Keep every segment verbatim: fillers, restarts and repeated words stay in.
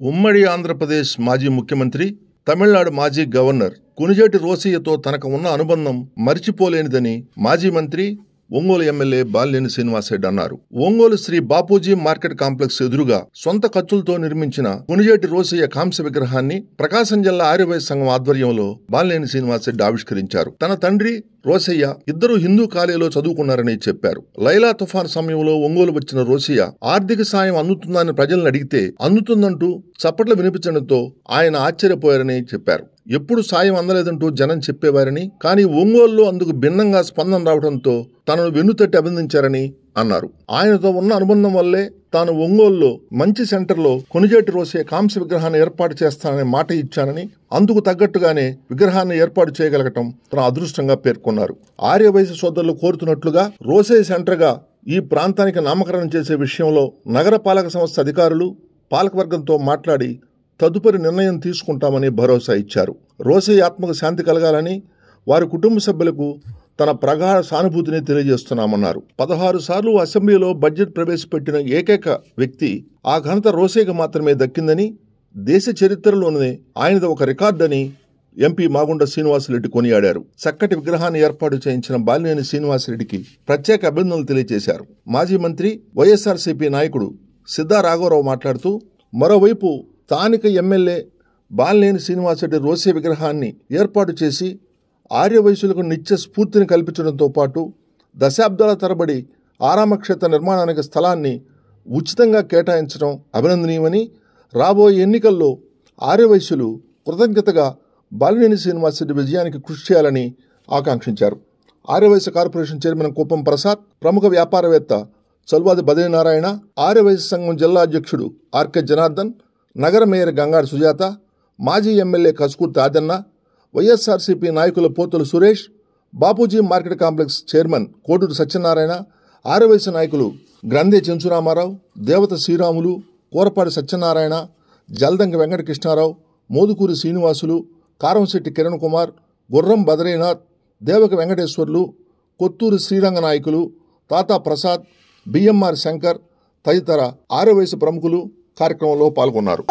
ఉమ్మడి ఆంధ్రప్రదేశ్ మాజీ ముఖ్యమంత్రి, తమిళనాడు మాజీ గవర్నర్ కొణిజేటి రోసయ్యతో తనకు ఉన్న అనుబంధం మరిచిపోలేనిదని మాజీ మంత్రి, ఒంగోలు ఎమ్మెల్యే బాలినేని శ్రీనివాసరెడ్డి అన్నారు. ఒంగోలు శ్రీ బాపూజీ మార్కెట్ కాంప్లెక్స్ ఎదురుగా సొంత ఖర్చులతో నిర్మించిన కొణిజేటి రోసయ్య కాంస్య విగ్రహాన్ని ప్రకాశం జిల్లా ఆర్యవైశ్య సంఘం ఆధ్వర్యంలో బాలినేని శ్రీనివాసరెడ్డి ఆవిష్కరించారు. తన తండ్రి రోసయ్య ఇద్దరు హిందూ కాలేజీలో చదువుకున్నారని చెప్పారు. లైలా తుఫాన్ సమయంలో ఒంగోలు వచ్చిన రోసయ్య ఆర్థిక సాయం అందుతుందని ప్రజలను అడిగితే అందుతుందంటూ చప్పట్లు వినిపించడంతో ఆయన ఆశ్చర్యపోయారని చెప్పారు. ఎప్పుడు సాయం అందలేదంటూ జనం చెప్పేవారని, కానీ ఒంగోలులో అందుకు భిన్నంగా స్పందన రావడంతో తనను వెన్నుతట్టి అభినందించారని అన్నారు. ఆయనతో ఉన్న అనుబంధం వల్లే తాను ఒంగోలులో మంచి సెంటర్లో కొణిజేటి రోసయ్య కాంస్య విగ్రహాన్ని ఏర్పాటు చేస్తానని మాట ఇచ్చానని, అందుకు తగ్గట్టుగానే విగ్రహాన్ని ఏర్పాటు చేయగలగటం తన అదృష్టంగా పేర్కొన్నారు. ఆర్యవైశ్య సోదరులు కోరుతున్నట్లుగా రోసయ్య సెంటర్గా ఈ ప్రాంతానికి నామకరణం చేసే విషయంలో నగర పాలక సంస్థ అధికారులు పాలకవర్గంతో మాట్లాడి తదుపరి నిర్ణయం తీసుకుంటామని భరోసా ఇచ్చారు. రోసయ్య ఆత్మకు శాంతి కలగాలని వారి కుటుంబ సభ్యులకు తన ప్రగాఢ సానుభూతిని తెలియజేస్తున్నామన్నారు. పదహారు సార్లు అసెంబ్లీలో బడ్జెట్ ప్రవేశపెట్టిన ఏకైక వ్యక్తి ఆ ఘనత రోసయ్యకు మాత్రమే దక్కిందని, దేశ చరిత్రలోనే ఆయనది ఒక రికార్డని ఎంపీ మాగుంట శ్రీనివాసరెడ్డి కొనియాడారు. చక్కటి విగ్రహాన్ని ఏర్పాటు చేయించిన బాలినేని శ్రీనివాసరెడ్డికి ప్రత్యేక అభినందనలు తెలియజేశారు. మాజీ మంత్రి, వైఎస్ఆర్సీపీ నాయకుడు సిద్ధా రాఘవరావు మాట్లాడుతూ, మరోవైపు స్థానిక ఎమ్మెల్యే బాలినేని శ్రీనివాసరెడ్డి రోసయ్య విగ్రహాన్ని ఏర్పాటు చేసి ఆర్యవైశ్యులకు నిత్య స్ఫూర్తిని కల్పించడంతో పాటు దశాబ్దాల తరబడి ఆరామక్షేత్ర నిర్మాణానికి స్థలాన్ని ఉచితంగా కేటాయించడం అభినందనీయమని, రాబోయే ఎన్నికల్లో ఆర్యవైశ్యులు కృతజ్ఞతగా బాలినేని శ్రీనివాసరెడ్డి విజయానికి కృషి చేయాలని ఆకాంక్షించారు. ఆర్యవైశ్య కార్పొరేషన్ చైర్మన్ కుప్పం ప్రసాద్, ప్రముఖ వ్యాపారవేత్త చల్వాది బద్రీనారాయణ, ఆర్యవైశ్య సంఘం జిల్లా అధ్యక్షుడు ఆర్కే జనార్దన్, నగర మేయర్ గంగాడి సుజాత, మాజీ ఎమ్మెల్యే కసుకూర్తి ఆదన్న, వైఎస్ఆర్సీపీ నాయకుల Pothula Suresh, Bapuji market complex chairman Koturu Satyanarayana, Arya Vysya నాయకులు గ్రంథే చెంచురామారావు, దేవత శ్రీరాములు, కూరపాటి సత్యనారాయణ, జల్దంకి వెంకటకృష్ణారావు, మోదుకూరి శ్రీనివాసులు, కారంశెట్టి కిరణ్ కుమార్, గుర్రం బద్రీనాథ్, దేవక వెంకటేశ్వర్లు, కొత్తూరు శ్రీరంగ నాయకులు, తాతా ప్రసాద్, బిఎంఆర్ శంకర్ తదితర ఆర్యవైశ్య ప్రముఖులు కార్యక్రమంలో పాల్గొన్నారు.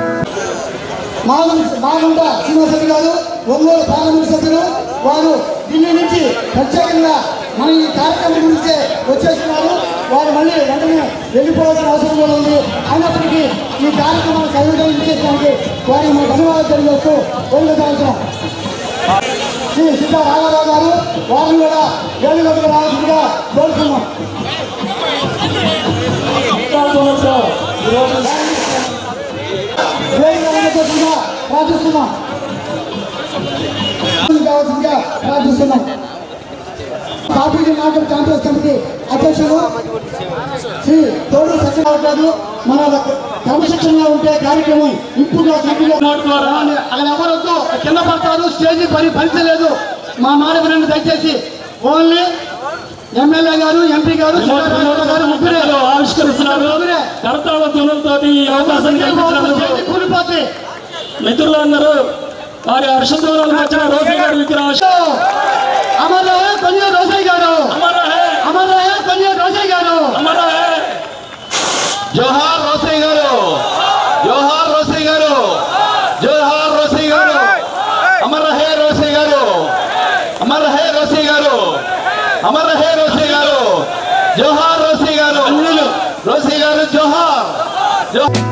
మాగుంట శ్రీనివాసరెడ్డి గారు ఒంగోలు పార్లమెంట్ సభ్యులు, వారు ఢిల్లీ నుంచి ప్రత్యేకంగా మన ఈ కార్యక్రమం గురించి వచ్చేస్తున్నారు. వారు మళ్ళీ వెంటనే వెళ్ళిపోవాల్సిన అవసరం కూడా ఉంది. అయినప్పటికీ ఈ కార్యక్రమాన్ని సవివరంగా ఇచ్చేసడానికి వారికి మన ధన్యవాదాలు తెలియజేస్తూ వెళ్ళవలసిన శ్రీ సీతా రామారావు గారు వారిని కూడా వేడుకలకు రావాల్సిందిగా కోరుతున్నాం. వేడుకలుగా ప్రార్థిస్తున్నాం కావాల్సిందిగా ప్రార్థిస్తున్నాం. కాపీజీ మార్కెట్ కాంగ్రెస్ కమిటీ అధ్యక్షుడు శ్రీ తోడు సత్యనారాయణ మన క్రమశిక్షణగా ఉంటే కార్యక్రమం ఇంపుగా అక్కడ ఎవరొద్దు కింద పడతారు. స్టేజీ పని భరించలేదు. మా మాట వినండి దయచేసి. ఓన్లీ ఎమ్మెల్యే గారు ఎంపీ గారు గారు ముగ్గురే ఆవిష్కరిస్తున్నారు. కర్తవ్య ధ్వనులతో ఈ అవకాశం కూలిపోతే మిత్రులందరూ వారి హర్షధ్వనులు వచ్చిన రోసయ్య గారు విగ్రహం అమర్ రహే కొంచెం రోసయ్య గారు అమర్ రహే కొంచెం రోసయ్య గారు జోహార్ రోసయ్య గారు జోహార్ రోసయ్య గారు జోహార్ రోసయ్య గారు అమర్ రహే రోసయ్య గారు అమర్ రహే రోసయ్య గారు అమర్ రహే రోసయ్య గారు జోహార్ రోసయ్య గారు రోసయ్య గారు జోహార్ జోహార్.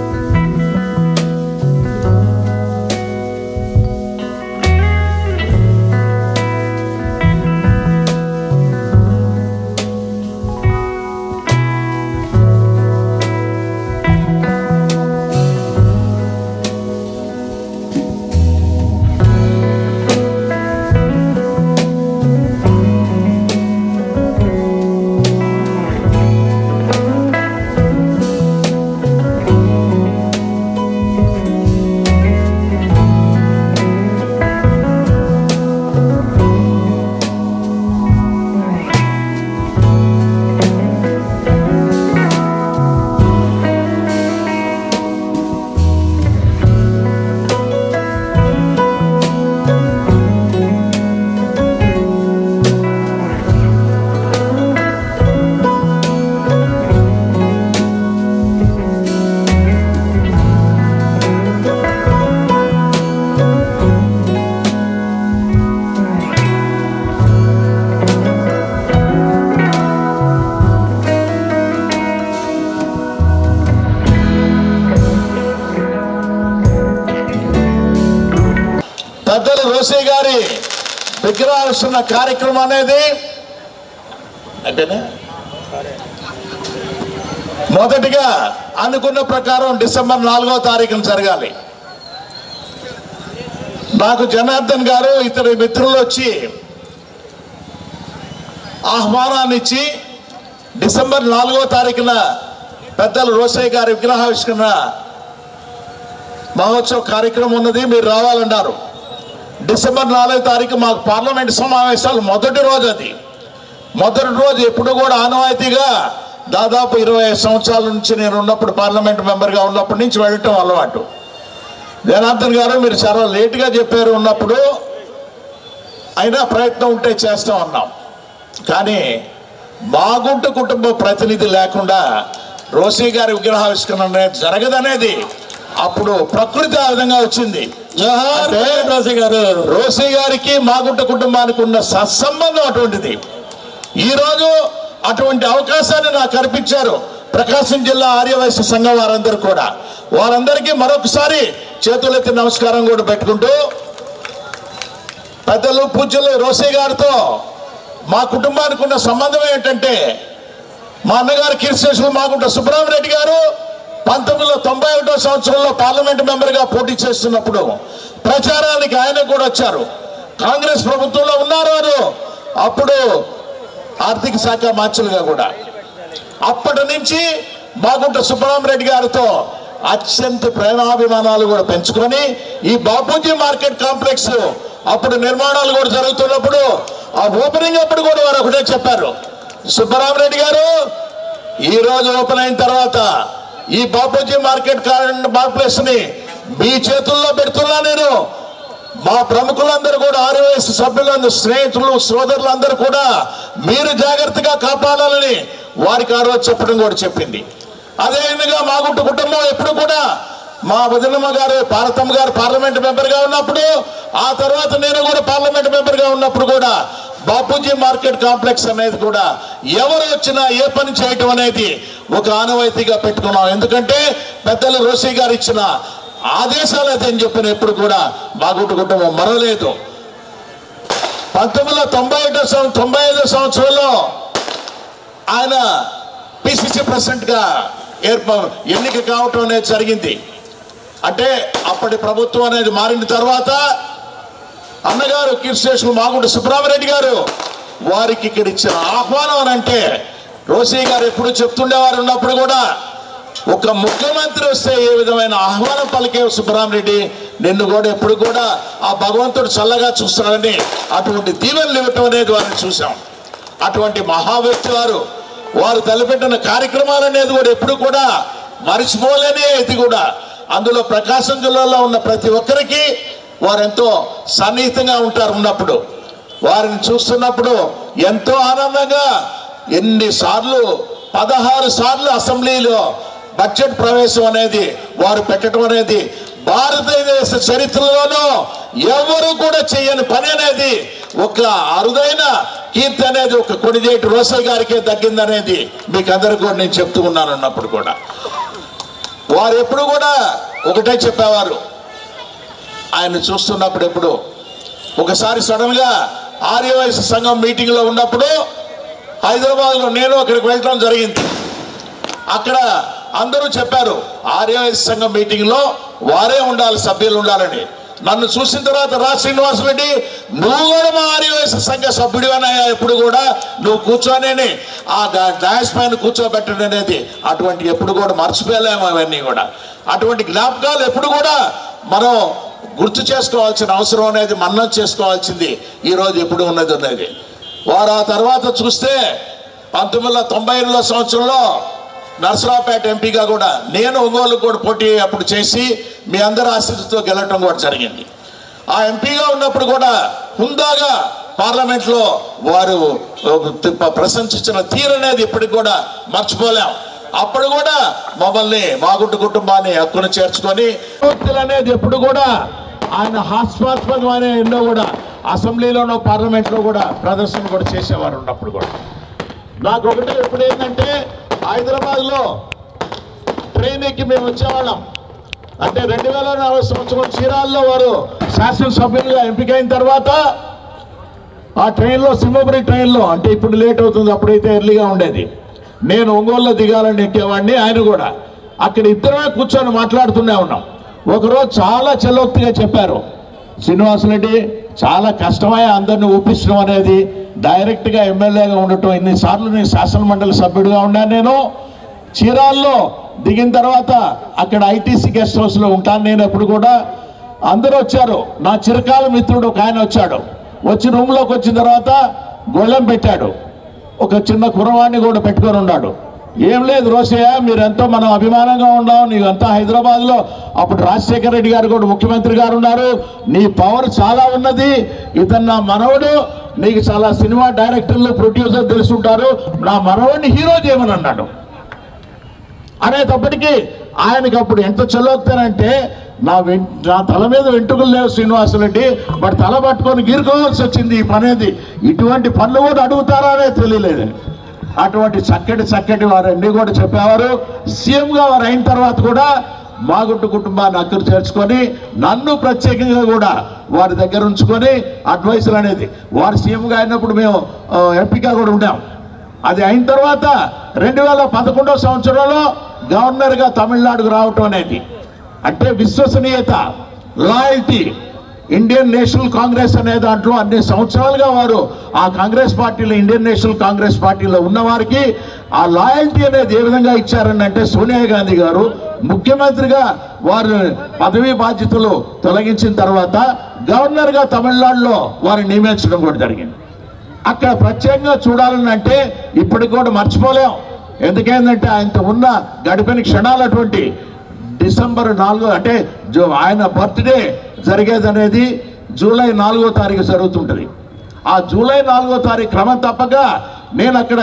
పెద్దలు రోసయ్య గారి విగ్రహావిష్కరణ కార్యక్రమం అనేది అంటేనే మొదటిగా అనుకున్న ప్రకారం డిసెంబర్ నాలుగో తారీఖున జరగాలి. నాకు జనార్దన్ గారు ఇతర మిత్రులు వచ్చి ఆహ్వానాన్ని ఇచ్చి డిసెంబర్ నాలుగో తారీఖున పెద్దలు రోసయ్య గారి విగ్రహావిష్కరణ మహోత్సవ కార్యక్రమం ఉన్నది, మీరు రావాలన్నారు. డిసెంబర్ నాలుగో తారీఖు మాకు పార్లమెంట్ సమావేశాలు మొదటి రోజు. అది మొదటి రోజు ఎప్పుడు కూడా ఆనవాయితీగా దాదాపు ఇరవై ఐదు సంవత్సరాల నుంచి నేను ఉన్నప్పుడు పార్లమెంట్ మెంబర్గా ఉన్నప్పటి నుంచి వెళ్ళటం అలవాటు. జనార్దన్ గారు మీరు చాలా లేటుగా చెప్పారు ఉన్నప్పుడు, అయినా ప్రయత్నం ఉంటే చేస్తాం అన్నాం. కానీ బాగుంట కుటుంబ ప్రతినిధి లేకుండా రోసయ్య గారి విగ్రహావిష్కరణ అనేది జరగదనేది అప్పుడు ప్రకృతి ఆ విధంగా వచ్చింది. రోసయ్య గారు రోసయ్య గారికి మాగుంట కుటుంబానికి ఉన్న సత్సంబంధం అటువంటిది. ఈరోజు అటువంటి అవకాశాన్ని నాకు కల్పించారు ప్రకాశం జిల్లా ఆర్యవైశ్య సంఘం వారందరూ కూడా. వారందరికీ మరొకసారి చేతులెత్తి నమస్కారం కూడా పెట్టుకుంటూ, పెద్దలు పూజ్యులు రోసయ్య గారితో మా కుటుంబానికి ఉన్న సంబంధం ఏంటంటే, మా అన్నగారు కీర్తిశేషులు మాగుంట సుబ్రహ్మరెడ్డి గారు పంతొమ్మిది వందల తొంభై ఒకటో సంవత్సరంలో పార్లమెంట్ మెంబర్గా పోటీ చేస్తున్నప్పుడు ప్రచారానికి ఆయన కూడా వచ్చారు. కాంగ్రెస్ ప్రభుత్వంలో ఉన్నారు వారు, అప్పుడు ఆర్థిక శాఖ మంత్రులుగా కూడా. అప్పటి నుంచి మాగుంట సుబ్రహ్మరెడ్డి గారితో అత్యంత ప్రేమాభిమానాలు కూడా పెంచుకొని ఈ బాపూజీ మార్కెట్ కాంప్లెక్స్ అప్పుడు నిర్మాణాలు కూడా జరుగుతున్నప్పుడు ఆ ఓపెనింగ్ అప్పుడు కూడా వారు ఒకటే చెప్పారు, సుబ్బరామరెడ్డి గారు ఈ రోజు ఓపెన్ అయిన తర్వాత ఈ బాపూజీ మార్కెట్ కాంప్లెక్స్ ని మీ చేతుల్లో పెడుతున్నా నేను. మా ప్రముఖులందరూ కూడా ఆర్యవైశ్య సభ్యులందరూ, స్నేహితులు, సోదరులందరూ కూడా మీరు జాగ్రత్తగా కాపాడాలని వారికి ఆ రోజు చెప్పడం కూడా చెప్పింది. అదేవిధంగా మాగుంట కుటుంబం ఎప్పుడు కూడా మా వదినమ్మ గారు పార్వతమ్మ గారు పార్లమెంట్ మెంబర్గా ఉన్నప్పుడు, ఆ తర్వాత నేను కూడా పార్లమెంట్ మెంబర్గా ఉన్నప్పుడు కూడా బాపూజీ మార్కెట్ కాంప్లెక్స్ అనేది కూడా ఎవరు వచ్చినా ఏ పని చేయటం అనేది ఒక ఆనవాయితీగా పెట్టుకున్నాం. ఎందుకంటే పెద్దలు రోసీ గారు ఇచ్చిన ఆదేశాలు అయితే అని చెప్పిన ఎప్పుడు కూడా బాగుంటు కుటుంబం మరలేదు. పంతొమ్మిది వందల తొంభై ఒకటో సంవత్సరం తొంభై ఐదో సంవత్సరంలో ఆయన పిసిసి ప్రెసిడెంట్గా ఏర్ప ఎన్నిక కావటం అనేది జరిగింది. అంటే అప్పటి ప్రభుత్వం అనేది మారిన తర్వాత అన్నగారు కీర్తిశేషులు మాగుంట సుబ్రహ్మరెడ్డి గారు వారికి ఇక్కడ ఇచ్చిన ఆహ్వానం అని అంటే, రోసీ గారు ఎప్పుడు చెప్తుండేవారు ఉన్నప్పుడు కూడా, ఒక ముఖ్యమంత్రి వస్తే ఏ విధమైన ఆహ్వానం పలికే సుబ్రహ్మరెడ్డి, నిన్ను కూడా ఎప్పుడు కూడా ఆ భగవంతుడు చల్లగా చూస్తాడని అటువంటి దీవెనలు ఇవ్వటం అనేది వారిని చూసాం. అటువంటి మహా వ్యక్తి వారు వారు తలపెట్టిన కార్యక్రమాలు అనేది కూడా ఎప్పుడు కూడా మరిచిపోలేనే. ఇది కూడా అందులో ప్రకాశం జిల్లాలో ఉన్న ప్రతి ఒక్కరికి వారు ఎంతో సన్నిహితంగా ఉంటారు. ఉన్నప్పుడు వారిని చూస్తున్నప్పుడు ఎంతో ఆనందంగా, ఎన్నిసార్లు పదహారు సార్లు అసెంబ్లీలో బడ్జెట్ ప్రవేశం అనేది వారు పెట్టడం అనేది భారతదేశ చరిత్రలోనూ ఎవరు కూడా చేయని పని అనేది, ఒక అరుదైన కీర్తి అనేది ఒక కొణిజేటి రోసయ్య గారికే దక్కిందనేది మీకు అందరికీ కూడా నేను చెప్తూ ఉన్నాను. అన్నప్పుడు కూడా వారు ఎప్పుడు కూడా ఒకటే చెప్పేవారు. ఆయన చూస్తున్నప్పుడు ఎప్పుడు ఒకసారి సడన్గా ఆర్యవైశ్య సంఘం మీటింగ్లో ఉన్నప్పుడు హైదరాబాద్లో నేను అక్కడికి వెళ్ళడం జరిగింది. అక్కడ అందరూ చెప్పారు ఆర్యవైశ్య సంఘం మీటింగ్లో వారే ఉండాలి, సభ్యులు ఉండాలని. నన్ను చూసిన తర్వాత రా శ్రీనివాసరెడ్డి, నువ్వు కూడా మా ఆర్యవైశ్య సంఘ సభ్యుడివనయ్యా, ఎప్పుడు కూడా నువ్వు కూర్చొని ఆ డాష్ పైన కూర్చోబెట్టడం అనేది అటువంటి ఎప్పుడు కూడా మర్చిపోలేము. అవన్నీ కూడా అటువంటి జ్ఞాపకాలు ఎప్పుడు కూడా మనం గుర్తు చేసుకోవాల్సిన అవసరం అనేది, మన్నం చేసుకోవాల్సింది ఈరోజు ఎప్పుడు ఉన్నది ఉన్నది. వారు ఆ తర్వాత చూస్తే పంతొమ్మిది వందల తొంభై ఎనిమిదో సంవత్సరంలో నర్సరావుపేట ఎంపీగా కూడా నేను ఒంగోలు కూడా పోటీ అప్పుడు చేసి మీ అందరి ఆశీస్సుతో గెలవటం కూడా జరిగింది. ఆ ఎంపీగా ఉన్నప్పుడు కూడా హుందాగా పార్లమెంట్లో వారు ప్రశంసించిన తీరు అనేది ఇప్పటికి కూడా మర్చిపోలేం. అప్పుడు కూడా మమ్మల్ని మాగుంటు కుటుంబాన్ని హక్కును చేర్చుకొని అనేది ఎప్పుడు కూడా ఆయన హాస్యాస్పదమైన ఎన్నో కూడా అసెంబ్లీలోనో పార్లమెంట్లో కూడా ప్రదర్శన కూడా చేసేవారు. ఉన్నప్పుడు కూడా నాకు ఒకటి ఎప్పుడు ఏంటంటే, హైదరాబాద్లో ట్రైన్ ఎక్కి మేము వచ్చేవాళ్ళం. అంటే రెండు వేల నలభై సంవత్సరం చీరాల్లో వారు శాసనసభ్యులుగా ఎంపికైన తర్వాత ఆ ట్రైన్లో సింహపురి ట్రైన్లో, అంటే ఇప్పుడు లేట్ అవుతుంది, అప్పుడైతే ఎర్లీగా ఉండేది, నేను ఒంగోలులో దిగాలని ఎక్కేవాడిని. ఆయన కూడా అక్కడ ఇద్దరమే కూర్చొని మాట్లాడుతూనే ఉన్నాం. ఒకరోజు చాలా చలోక్తిగా చెప్పారు, శ్రీనివాసరెడ్డి చాలా కష్టమయ్యే అందరిని ఒప్పించడం అనేది, డైరెక్ట్గా ఎమ్మెల్యేగా ఉండటం. ఇన్నిసార్లు నేను శాసనమండలి సభ్యుడిగా ఉన్నాను. నేను చీరాల్లో దిగిన తర్వాత అక్కడ ఐటీసీ గెస్ట్ హౌస్లో ఉంటాను నేను. ఎప్పుడు కూడా అందరూ వచ్చారు. నా చిరకాల మిత్రుడు ఒక ఆయన వచ్చాడు. వచ్చి రూమ్లోకి వచ్చిన తర్వాత గొళ్ళెం పెట్టాడు. ఒక చిన్న కుర్రవాడిని కూడా పెట్టుకొని ఉన్నాడు. ఏం లేదు రోసయ్య, మీరెంతో మనం అభిమానంగా ఉన్నాం, నీవంతా హైదరాబాద్లో అప్పుడు రాజశేఖర రెడ్డి గారు కూడా ముఖ్యమంత్రి గారు ఉన్నారు, నీ పవర్ చాలా ఉన్నది, ఇతను నా మనవడు, నీకు చాలా సినిమా డైరెక్టర్లు ప్రొడ్యూసర్ తెలుసుంటారు, నా మనవడిని హీరో చేయమని అన్నాడు. అనేటప్పటికీ ఆయనకి అప్పుడు ఎంత చల్లోక్తానంటే, నా వెం నా తల మీద వెంట్రుకలు లేవు శ్రీనివాసరెడ్డి, బట్ తల పట్టుకొని గీరుకోవాల్సి వచ్చింది ఈ పనేది. ఇటువంటి పనులు కూడా అడుగుతారా అనే తెలియలేదు. అటువంటి చక్కటి చక్కటి వారన్నీ కూడా చెప్పేవారు. సీఎంగా వారు అయిన తర్వాత కూడా మాగుంటు కుటుంబాన్ని అక్కరు చేర్చుకొని నన్ను ప్రత్యేకంగా కూడా వారి దగ్గర ఉంచుకొని అడ్వైసులు అనేది, వారు సీఎంగా అయినప్పుడు మేము ఎంపీగా కూడా ఉన్నాం. అది అయిన తర్వాత రెండు వేల పదకొండవ సంవత్సరంలో గవర్నర్గా తమిళనాడుకు రావటం అనేది, అంటే విశ్వసనీయత, లాయల్టీ, ఇండియన్ నేషనల్ కాంగ్రెస్ అనే దాంట్లో అన్ని సంవత్సరాలుగా వారు ఆ కాంగ్రెస్ పార్టీలో, ఇండియన్ నేషనల్ కాంగ్రెస్ పార్టీలో ఉన్నవారికి ఆ లాయల్టీ అనేది ఏ విధంగా ఇచ్చారని అంటే, సోనియా గాంధీ గారు ముఖ్యమంత్రిగా వారు పదవీ బాధ్యతలు తొలగించిన తర్వాత గవర్నర్గా తమిళనాడులో వారిని నియమించడం కూడా జరిగింది. అక్కడ ప్రత్యేకంగా చూడాలని అంటే ఇప్పటికి కూడా మర్చిపోలేం. ఎందుకేందంటే ఆయనతో ఉన్న గడిపిన క్షణాలు అటువంటి. డిసెంబర్ నాలుగో అంటే ఆయన బర్త్డే జరిగేది అనేది జూలై నాలుగో తారీఖు జరుగుతుంటుంది. ఆ జూలై నాలుగో తారీఖు క్రమం తప్పక నేను అక్కడ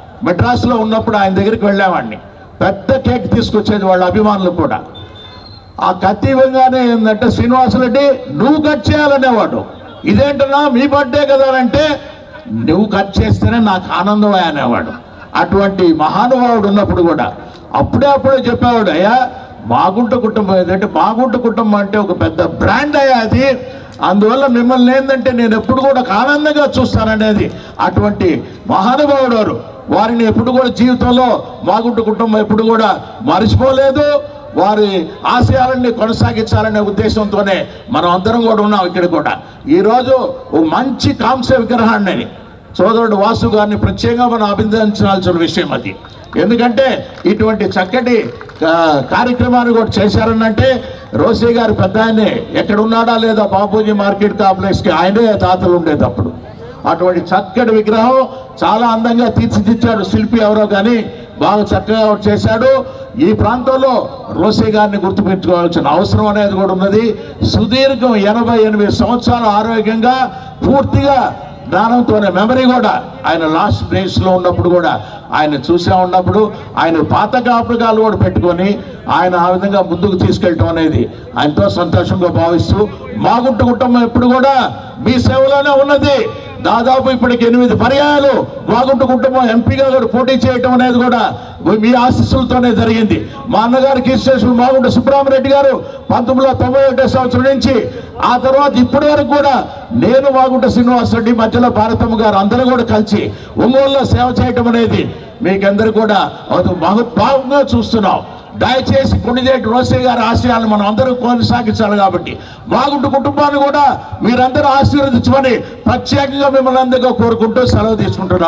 మెడ్రాస్లో ఉన్నప్పుడు ఆయన దగ్గరికి వెళ్ళేవాడిని. పెద్ద కేక్ తీసుకొచ్చేది వాళ్ళ అభిమానులు కూడా. ఆ కత్తి ఇవ్వగానే ఏంటంటే శ్రీనివాసరెడ్డి నువ్వు కట్ చేయాలనేవాడు. ఇదేంటన్నా మీ బర్త్డే కదా అంటే నువ్వు కట్ చేస్తేనే నాకు ఆనందమే అనేవాడు. అటువంటి మహానుభావుడు ఉన్నప్పుడు కూడా అప్పుడే అప్పుడే చెప్పేవాడు, అయ్యా మాగుంట కుటుంబం ఏదంటే మాగుంట కుటుంబం అంటే ఒక పెద్ద బ్రాండ్ అయ్యా అది, అందువల్ల మిమ్మల్ని ఏంటంటే నేను ఎప్పుడు కూడా ఆనందంగా చూస్తాననేది అటువంటి మహానుభావుడు వారు. వారిని ఎప్పుడు కూడా జీవితంలో మాగుంట కుటుంబం ఎప్పుడు కూడా మర్చిపోలేదు. వారి ఆశయాలన్నీ కొనసాగించాలనే ఉద్దేశంతోనే మనం అందరం కూడా ఉన్నాం ఇక్కడ కూడా. ఈరోజు ఓ మంచి కాంస్య విగ్రహాన్ని సోదరుడు వాసు గారిని ప్రత్యేకంగా మనం అభినందించాల్సిన విషయం అది. ఎందుకంటే ఇటువంటి చక్కటి కార్యక్రమాన్ని కూడా చేశారనంటే రోసే గారు పెద్ద ఆయనే ఎక్కడ ఉన్నాడా లేదా బాపూజీ మార్కెట్ కాంప్లెక్స్కి ఆయనే తాతలు ఉండేటప్పుడు. అటువంటి చక్కటి విగ్రహం చాలా అందంగా తీర్చిదిద్దాడు శిల్పి ఎవరో కానీ బాగా చక్కగా చేశాడు. ఈ ప్రాంతంలో రోసే గారిని గుర్తుపెట్టుకోవాల్సిన అవసరం అనేది కూడా ఉన్నది. సుదీర్ఘం ఎనభై ఎనిమిది సంవత్సరాలు ఆరోగ్యంగా పూర్తిగా జ్ఞానంతోనే మెమరీ కూడా ఆయన లాస్ట్ డేస్లో ఉన్నప్పుడు కూడా ఆయన చూసా ఉన్నప్పుడు ఆయన పాత జ్ఞాపకాలు కూడా పెట్టుకొని ఆయన ఆ విధంగా ముందుకు తీసుకెళ్ళటం అనేది ఆయనతో సంతోషంగా భావిస్తూ మాగుంట కుటుంబం ఎప్పుడు కూడా మీ సేవలోనే ఉన్నది. దాదాపు ఇప్పటికి ఎనిమిది పర్యాయాలు మాగుంట కుటుంబం ఎంపీగా కూడా పోటీ చేయటం అనేది కూడా మీ ఆశీస్సులతోనే జరిగింది. మా అన్నగారు కీర్తిశేషులు మాగుంట సుబ్రహ్మరెడ్డి గారు పంతొమ్మిది వందల తొంభై ఒకటో సంవత్సరం నుంచి ఆ తర్వాత ఇప్పటి వరకు కూడా నేను మాగుంట శ్రీనివాసరెడ్డి మధ్యలో భారతమ్మ గారు అందరూ కూడా కలిసి ఒంగోలులో సేవ చేయటం అనేది మీకందరూ కూడా మహోద్భావంగా చూస్తున్నాం. దయచేసి కొన్నిదేటి రోసే గారి ఆశయాలను మనం అందరూ కొనసాగించాలి. కాబట్టి మాగుంట కుటుంబాన్ని కూడా మీరందరూ ఆశీర్వదించమని ప్రత్యేకంగా మిమ్మల్ని అందరిగా కోరుకుంటూ సెలవు తీసుకుంటున్నాం.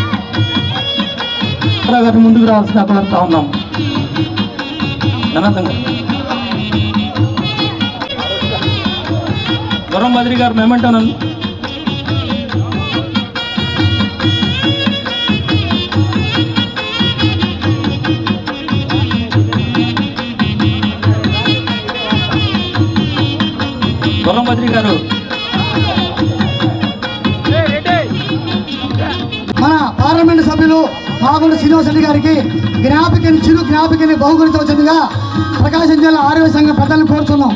ముందుకు రావాల్సిన కోరుతా ఉన్నాం. గుర్రం బద్రి గారు మేమంటాను. గుర్రం బద్రి గారు మన పార్లమెంట్ సభ్యులు మాగుంట శ్రీనివాసరెడ్డి గారికి జ్ఞాపికని చిరు జ్ఞాపికని బహుకరించవచ్చుగా ప్రకాశం జిల్లా ఆరోగ్య సంఘం పెద్దలను కోరుతున్నాం.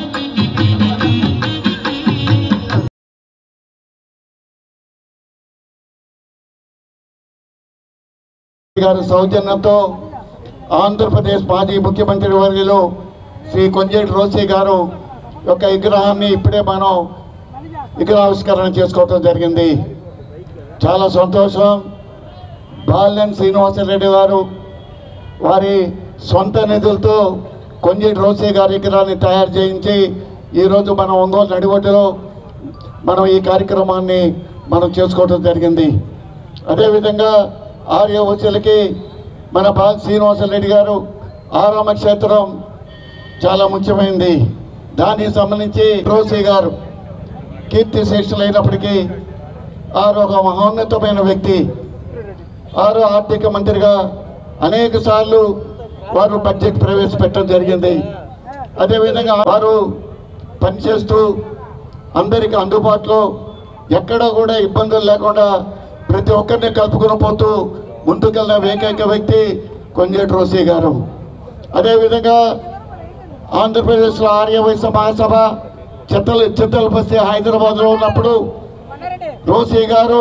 గారి సౌజన్యంతో ఆంధ్రప్రదేశ్ మాజీ ముఖ్యమంత్రి వర్యులు శ్రీ కొంజేటి రోసే గారు యొక్క విగ్రహాన్ని ఇప్పుడే మనం విగ్రహావిష్కరణ చేసుకోవటం జరిగింది. చాలా సంతోషం. బాలినేని శ్రీనివాసరెడ్డి గారు వారి సొంత నిధులతో కొంజేటి రోసే గారి విగ్రహాన్ని తయారు చేయించి ఈరోజు మనం ఒంగోలు నడిబొడ్డులో మనం ఈ కార్యక్రమాన్ని మనం చేసుకోవటం జరిగింది. అదేవిధంగా ఆర్యవచలకి మన బా శ్రీనివాసరెడ్డి గారు ఆరామ క్షేత్రం చాలా ముఖ్యమైనది. దానికి సంబంధించి రోసే గారు కీర్తి శేషులైనప్పటికీ ఆరు ఒక మహోన్నతమైన వ్యక్తి. ఆరు ఆర్థిక మంత్రిగా అనేక సార్లు వారు బడ్జెట్ ప్రవేశపెట్టడం జరిగింది. అదేవిధంగా వారు పనిచేస్తూ అందరికీ అందుబాటులో ఎక్కడా కూడా ఇబ్బందులు లేకుండా ప్రతి ఒక్కరిని కలుపుకుని పోతూ ముందుకెళ్ళిన ఏకైక వ్యక్తి కొంజేటి రోసే గారు. అదేవిధంగా ఆంధ్రప్రదేశ్లో ఆర్యవైశ్య మహాసభ చిత్తలు చిత్తలు బస్తే హైదరాబాద్లో ఉన్నప్పుడు రోసే గారు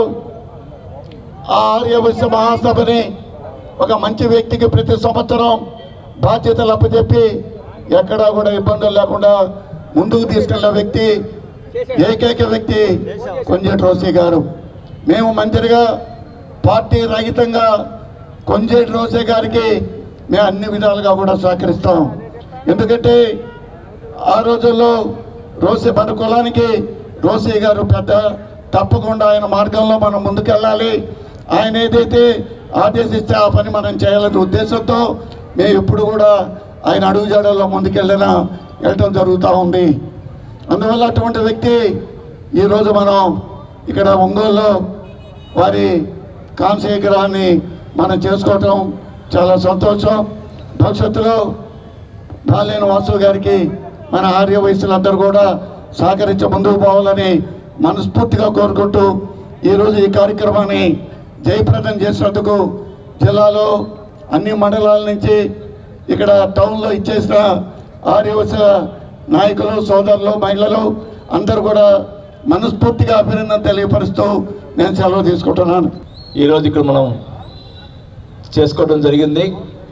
ఆ ఆర్యవైశ్య మహాసభని ఒక మంచి వ్యక్తికి ప్రతి సంవత్సరం బాధ్యతలు అప్పచెప్పి ఎక్కడా కూడా ఇబ్బందులు లేకుండా ముందుకు తీసుకెళ్ళిన వ్యక్తి ఏకైక వ్యక్తి కొంజేటి రోసే గారు. మేము మంత్రిగా పార్టీ రహితంగా కొంజేటి రోసే గారికి మేము అన్ని విధాలుగా కూడా సహకరిస్తాం. ఎందుకంటే ఆ రోజుల్లో రోసే మన కులానికి రోసే గారు పెద్ద, తప్పకుండా ఆయన మార్గంలో మనం ముందుకెళ్ళాలి, ఆయన ఏదైతే ఆదేశిస్తే ఆ పని మనం చేయాలనే ఉద్దేశంతో మేము ఎప్పుడు కూడా ఆయన అడుగుజాడల్లో ముందుకెళ్ళినా వెళ్ళటం జరుగుతూ ఉంది. అందువల్ల అటువంటి వ్యక్తి ఈరోజు మనం ఇక్కడ ఒంగోలులో వారి కాంస్య విగ్రహాన్ని మనం చేసుకోవటం చాలా సంతోషం. భవిష్యత్తులో బాలినేని వాసు గారికి మన ఆర్య వయసులందరూ కూడా సహకరించి ముందుకు పోవాలని మనస్ఫూర్తిగా కోరుకుంటూ ఈరోజు ఈ కార్యక్రమాన్ని జయప్రదం చేసినందుకు జిల్లాలో అన్ని మండలాల నుంచి ఇక్కడ టౌన్లో ఇచ్చేసిన ఆర్యవస నాయకులు సోదరులు మహిళలు అందరూ కూడా మనస్ఫూర్తిగా అభినందన తెలియపరుస్తూ నేను సెలవు తీసుకుంటున్నాను. ఈరోజు ఇక్కడ మనం చేసుకోవడం జరిగింది.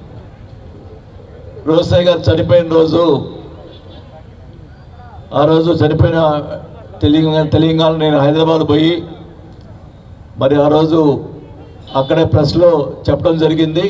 రోసయ్య గారు చనిపోయిన రోజు ఆ రోజు చనిపోయిన తెలంగాణ తెలంగాణ నేను హైదరాబాద్ పోయి మరి ఆ రోజు అక్కడే ప్రెస్లో చెప్పడం జరిగింది.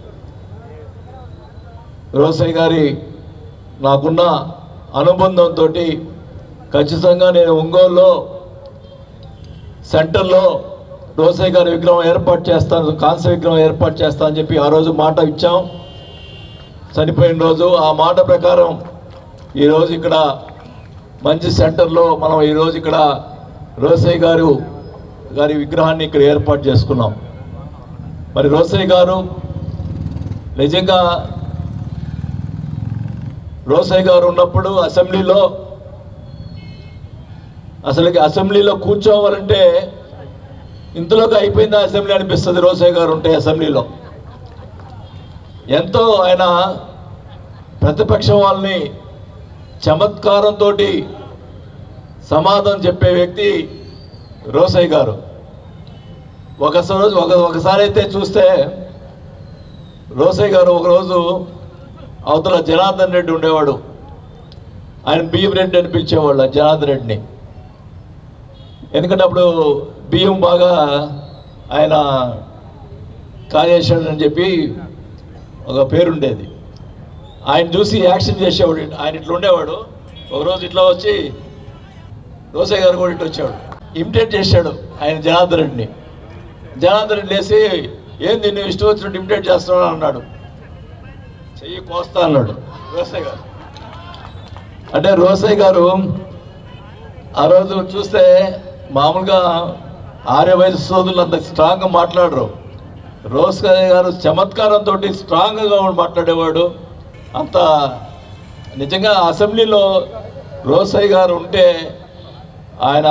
రోసయ్య గారి నాకున్న అనుబంధంతో ఖచ్చితంగా నేను ఒంగోలులో సెంటర్లో రోసయ్య గారి విగ్రహం ఏర్పాటు చేస్తాను, కాంస్య విగ్రహం ఏర్పాటు చేస్తాను అని చెప్పి ఆ రోజు మాట ఇచ్చాం. చనిపోయిన రోజు ఆ మాట ప్రకారం ఈరోజు ఇక్కడ మంచి సెంటర్లో మనం ఈరోజు ఇక్కడ రోసయ్య గారు గారి విగ్రహాన్ని ఇక్కడ ఏర్పాటు చేసుకున్నాం. మరి రోసయ్య గారు నిజంగా రోసయ్య గారు ఉన్నప్పుడు అసెంబ్లీలో అసలుకి అసెంబ్లీలో కూర్చోవాలంటే ఇంతలోకి అయిపోయిందా అసెంబ్లీ అనిపిస్తుంది. రోసయ్య గారు ఉంటే అసెంబ్లీలో ఎంతో ఆయన ప్రతిపక్షం వాళ్ళని చమత్కారంతో సమాధానం చెప్పే వ్యక్తి రోసయ్య గారు. ఒకసారి ఒక ఒకసారి అయితే చూస్తే రోసయ్య గారు ఒకరోజు అవతల జనార్దన్ రెడ్డి ఉండేవాడు, ఆయన బియ్యం రెడ్డి అని పిలిచేవాళ్ళు జనార్దన్ రెడ్డిని. ఎందుకంటే అప్పుడు బియ్యం బాగా ఆయన కాజేశాడు అని చెప్పి ఒక పేరుండేది. ఆయన చూసి యాక్షన్ చేసేవాడు. ఆయన ఇట్లా ఉండేవాడు. ఒకరోజు ఇట్లా వచ్చి రోసయ్య గారు కూడా ఇట్లా వచ్చాడు, ఇమిటేట్ చేశాడు ఆయన జనార్దన్ రెడ్డిని. జనార్దన్ రెడ్డి లేసి ఏంది నువ్వు ఇష్టం వచ్చినట్టు ఇమిటేట్ చేస్తున్నావు అన్నాడు. చెయ్యి కోస్తా అన్నాడు రోసయ్య గారు. అంటే రోసయ్య గారు ఆ రోజు చూస్తే మామూలుగా ఆర్య వయసు సోదరులు అంత స్ట్రాంగ్గా మాట్లాడరు. రోసయ్య గారు చమత్కారంతో స్ట్రాంగ్గా మాట్లాడేవాడు. అంత నిజంగా అసెంబ్లీలో రోసయ్య గారు ఉంటే ఆయన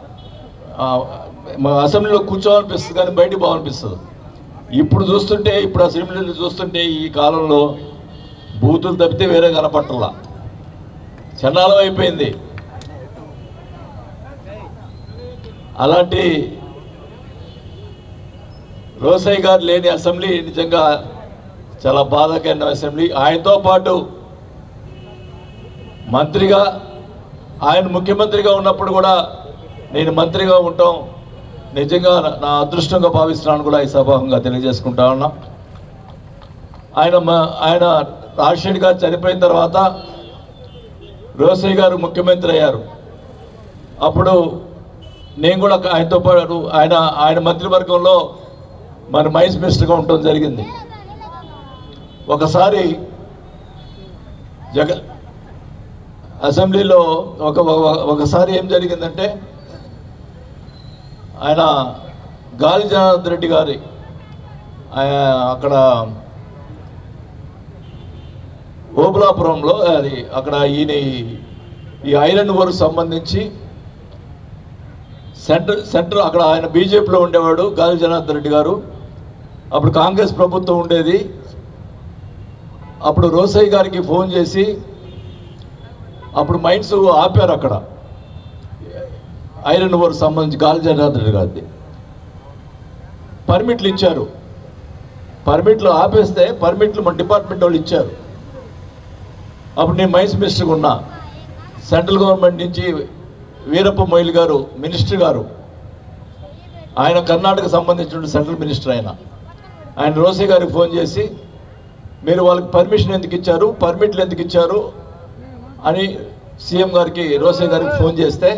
అసెంబ్లీలో కూర్చోవాలనిపిస్తుంది కానీ బయటికి పోవాలనిపిస్తుంది. ఇప్పుడు చూస్తుంటే ఇప్పుడు అసెంబ్లీలో చూస్తుంటే ఈ కాలంలో బూతులు తప్పితే వేరే కనపట్టలా, చండాలం అయిపోయింది. అలాంటి రోసయ్య గారు లేని అసెంబ్లీ నిజంగా చాలా బాధాకరమైన అసెంబ్లీ. ఆయనతో పాటు మంత్రిగా ఆయన ముఖ్యమంత్రిగా ఉన్నప్పుడు కూడా నేను మంత్రిగా ఉంటాం నిజంగా నా అదృష్టంగా భావిస్తున్నాను కూడా ఈ సభాంగా తెలియజేసుకుంటా ఉన్నా. ఆయన ఆయన రాజశేఖర్ గారు చనిపోయిన తర్వాత రోసయ్య గారు ముఖ్యమంత్రి అయ్యారు. అప్పుడు నేను కూడా ఆయనతో పాటు ఆయన ఆయన మంత్రివర్గంలో మరి మైన్స్ మినిస్టర్గా ఉండటం జరిగింది. ఒకసారి జగ అసెంబ్లీలో ఒక ఒకసారి ఏం జరిగిందంటే ఆయన గాలి జనార్దన్ రెడ్డి గారి అక్కడ ఓబులాపురంలో అది అక్కడ ఈయన ఈ ఐరన్ వర్క్ సంబంధించి సెంటర్ సెంటర్ అక్కడ ఆయన బీజేపీలో ఉండేవాడు గాలి జనార్దన్ రెడ్డి గారు. అప్పుడు కాంగ్రెస్ ప్రభుత్వం ఉండేది. అప్పుడు రోసయ్య గారికి ఫోన్ చేసి అప్పుడు మైన్స్ ఆపారు అక్కడ ఐరన్ వర్క్ సంబంధించి గాలి జనార్దన్ రెడ్డి గారిది. పర్మిట్లు ఇచ్చారు. పర్మిట్లు ఆపేస్తే పర్మిట్లు మన డిపార్ట్మెంట్ వాళ్ళు ఇచ్చారు. అప్పుడు నేను మైన్స్ మినిస్టర్గా ఉన్నా. సెంట్రల్ గవర్నమెంట్ నుంచి వీరప్ప మొయిల్ గారు మినిస్టర్ గారు, ఆయన కర్ణాటక సంబంధించిన సెంట్రల్ మినిస్టర్. ఆయన ఆయన రోసయ్య గారికి ఫోన్ చేసి మీరు వాళ్ళకి పర్మిషన్ ఎందుకు ఇచ్చారు, పర్మిట్లు ఎందుకు ఇచ్చారు అని సీఎం గారికి రోసయ్య గారికి ఫోన్ చేస్తే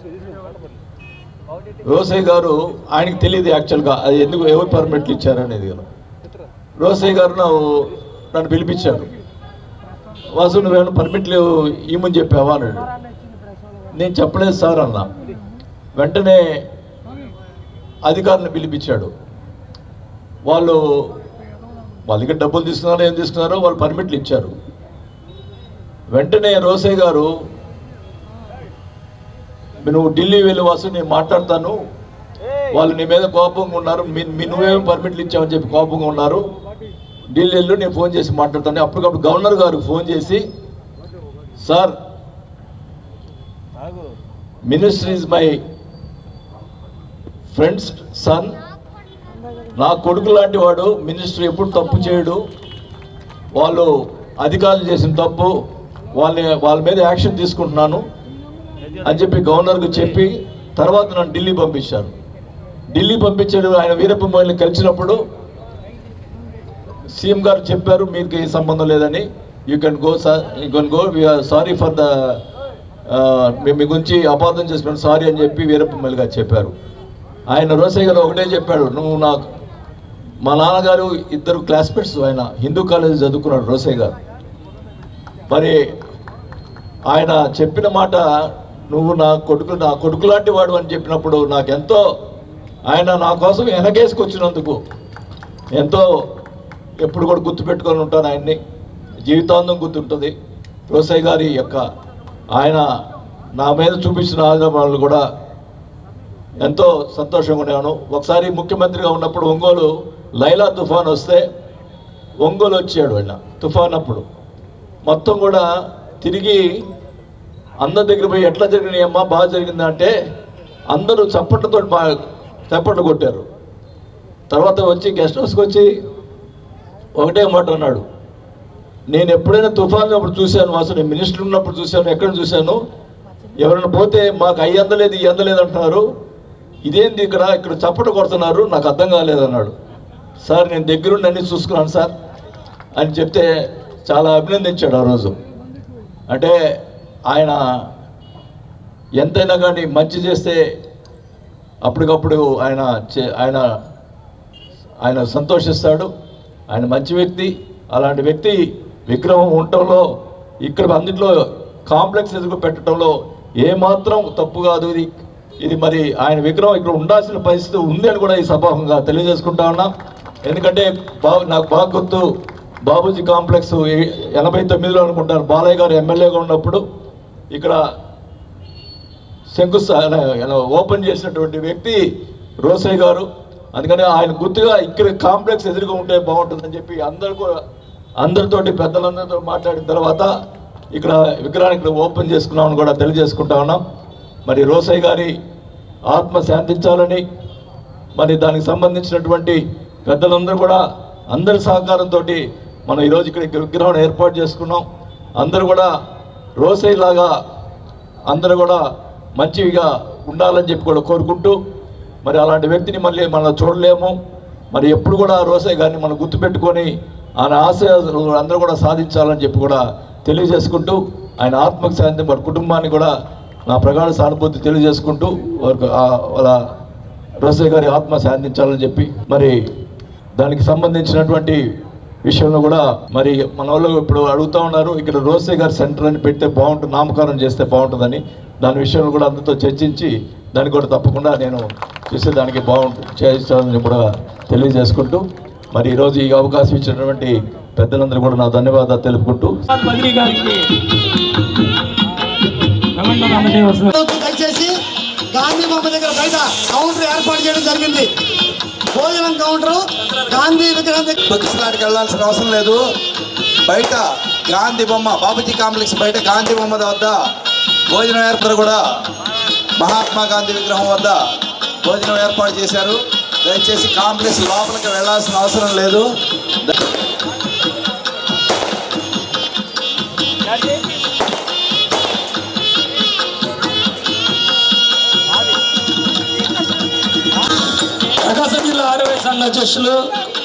రోసయ్య గారు ఆయనకి తెలియదు యాక్చువల్గా అది ఎందుకు ఎవరు పర్మిట్లు ఇచ్చారు అనేది. రోసయ్య గారు నన్ను పిలిపించాడు. వాసు నువ్వేమైనా పర్మిట్లు ఇవ్వమని చెప్పావా అన్నాడు. నేను చెప్పలేదు సార్ అన్న. వెంటనే అధికారులను పిలిపించాడు. వాళ్ళు వాళ్ళ దగ్గర డబ్బులు తీసుకున్నారో ఏం తీసుకున్నారో వాళ్ళు పర్మిట్లు ఇచ్చారు. వెంటనే రోసయ్య గారు నువ్వు ఢిల్లీ వెళ్ళి వాసు నేను మాట్లాడతాను, వాళ్ళు నీ మీద కోపంగా ఉన్నారు, మీ నువ్వేమో పర్మిట్లు ఇచ్చావని చెప్పి కోపంగా ఉన్నారు, ఢిల్లీ వెళ్ళి నేను ఫోన్ చేసి మాట్లాడతాను. అప్పటికప్పుడు గవర్నర్ గారికి ఫోన్ చేసి sir, minister is my friend's son. నా కొడుకు లాంటి వాడు. మినిస్టర్ ఎప్పుడు తప్పు చేయడు. వాళ్ళు అధికారులు చేసిన తప్పు వాళ్ళ వాళ్ళ మీద యాక్షన్ తీసుకుంటున్నాను అని చెప్పి గవర్నర్కు చెప్పి తర్వాత నన్ను ఢిల్లీ పంపించారు. ఢిల్లీ పంపించాడు. ఆయన వీరప్ప మొయిల్ని కలిసినప్పుడు సీఎం గారు చెప్పారు, మీకు ఏ సంబంధం లేదని. You can go sir, you can go, we're sorry for the, మేము మీ గురించి అపార్థం చేసుకున్నాను సారీ అని చెప్పి వీరప్ప మొయిల్ గారు చెప్పారు. ఆయన రోసయ్య గారు ఒకటే చెప్పాడు, నువ్వు నాకు, మా నాన్నగారు ఇద్దరు క్లాస్మేట్స్, ఆయన హిందూ కాలేజీ చదువుకున్నాడు రోసయ్య గారు. మరి ఆయన చెప్పిన మాట, నువ్వు నా కొడుకు నా కొడుకు లాంటి వాడు అని చెప్పినప్పుడు నాకెంతో, ఆయన నా కోసం వెనకేసుకొచ్చినందుకు ఎంతో ఎప్పుడు కూడా గుర్తుపెట్టుకొని ఉంటాను ఆయన్ని. జీవితాంతం గుర్తుంటుంది రోసయ్య గారి యొక్క, ఆయన నా మీద చూపించిన ఆదరణలు కూడా ఎంతో సంతోషంగా ఉన్నాను. ఒకసారి ముఖ్యమంత్రిగా ఉన్నప్పుడు ఒంగోలు లైలా తుఫాన్ వస్తే ఒంగోలు వచ్చాడు ఆయన. తుఫాన్ అప్పుడు మొత్తం కూడా తిరిగి అందరి దగ్గర పోయి ఎట్లా జరిగినాయి అమ్మా, బాగా జరిగిందా అంటే అందరూ చప్పట్లతో బాగా చప్పట్లు కొట్టారు. తర్వాత వచ్చి గెస్ట్ హౌస్కి వచ్చి ఒకటే మాట అన్నాడు, నేను ఎప్పుడైనా తుఫాన్ అప్పుడు చూశాను, అసలు నేను మినిస్టర్ ఉన్నప్పుడు చూశాను, ఎక్కడ చూశాను, ఎవరైనా పోతే మాకు అయ్యి అందలేదు ఈ అందలేదు అంటున్నారు, ఇదేంది ఇక్కడ ఇక్కడ చప్పట్లు కొడుతున్నారు, నాకు అర్థం కాలేదన్నాడు. సార్ నేను దగ్గరుండి అన్నీ చూసుకున్నాను సార్ అని చెప్తే చాలా అభినందించాడు ఆ రోజు. అంటే ఆయన ఎంతైనా కానీ మంచి చేస్తే అప్పటికప్పుడు ఆయన ఆయన ఆయన సంతోషిస్తాడు. ఆయన మంచి వ్యక్తి. అలాంటి వ్యక్తి విగ్రహం ఉండటంలో, ఇక్కడ అన్నింటిలో కాంప్లెక్స్ ఎదుగు పెట్టడంలో ఏమాత్రం తప్పు కాదు. ఇది ఇది మరి ఆయన విగ్రహం ఇక్కడ ఉండాల్సిన పరిస్థితి ఉంది అని కూడా ఈ సభాముఖంగా తెలియజేసుకుంటా ఉన్నా. ఎందుకంటే బా నాకు బాగా గుర్తు, బాబూజీ కాంప్లెక్స్ ఎనభై తొమ్మిదిలో అనుకుంటారు బాలయ్య గారు ఎమ్మెల్యేగా ఉన్నప్పుడు ఇక్కడ శంకుస్థాపన ఓపెన్ చేసినటువంటి వ్యక్తి రోసయ్య గారు. అందుకని ఆయన గుర్తుగా ఇక్కడ కాంప్లెక్స్ ఎదురుగా ఉంటే బాగుంటుందని చెప్పి అందరూ కూడా అందరితోటి పెద్దలందరితో మాట్లాడిన తర్వాత ఇక్కడ విగ్రహాన్ని ఇక్కడ ఓపెన్ చేసుకున్నామని కూడా తెలియజేసుకుంటా ఉన్నాం. మరి రోసయ్య గారి ఆత్మ శాంతించాలని, మరి దానికి సంబంధించినటువంటి పెద్దలందరూ కూడా అందరి సహకారంతో మనం ఈరోజు ఇక్కడ విగ్రహం ఏర్పాటు చేసుకున్నాం. అందరూ కూడా రోసయ్య లాగా అందరూ కూడా మంచిగా ఉండాలని చెప్పి కూడా కోరుకుంటూ, మరి అలాంటి వ్యక్తిని మళ్ళీ మనం చూడలేము. మరి ఎప్పుడు కూడా రోసయ్య గారిని మనం గుర్తుపెట్టుకొని ఆయన ఆశయాలు అందరూ కూడా సాధించాలని చెప్పి కూడా తెలియజేసుకుంటూ, ఆయన ఆత్మకు శాంతి వారి కుటుంబాన్ని కూడా నా ప్రగాఢ సానుభూతి తెలియజేసుకుంటూ వారికి వాళ్ళ రోసయ్య గారి ఆత్మ శాంతించాలని చెప్పి, మరి దానికి సంబంధించినటువంటి విషయంలో కూడా మరి మన వాళ్ళు ఇప్పుడు అడుగుతూ ఉన్నారు, ఇక్కడ రోసయ్య గారి సెంటర్ అని పెడితే బాగుంటుంది, నామకరణం చేస్తే బాగుంటుందని. దాని విషయంలో కూడా అందరితో చర్చించి దానికి కూడా తప్పకుండా నేను చేసేదానికి బాగుంటుంది చేస్తానని కూడా తెలియజేసుకుంటూ, మరి ఈరోజు ఈ అవకాశం ఇచ్చినటువంటి పెద్దలందరూ కూడా నా ధన్యవాదాలు తెలుపుకుంటూ దయచేసి గాంధీ బొమ్మ దగ్గర బయట కౌంటర్ ఏర్పాటు చేయడం జరిగింది. భోజనం కౌంటర్ గాంధీ విగ్రహం పాకిస్తాన్కి వెళ్ళాల్సిన అవసరం లేదు. బయట గాంధీ బొమ్మ బాబూజీ కాంప్లెక్స్ బయట గాంధీ బొమ్మ వద్ద భోజనం ఏర్పాటు కూడా మహాత్మా గాంధీ విగ్రహం వద్ద భోజనం ఏర్పాటు చేశారు. దయచేసి కాంప్లెక్స్ లోపలికి వెళ్ళాల్సిన అవసరం లేదు. ప్రకాశం జిల్లా ఆరోగ్య సంఘ అధ్యక్షులు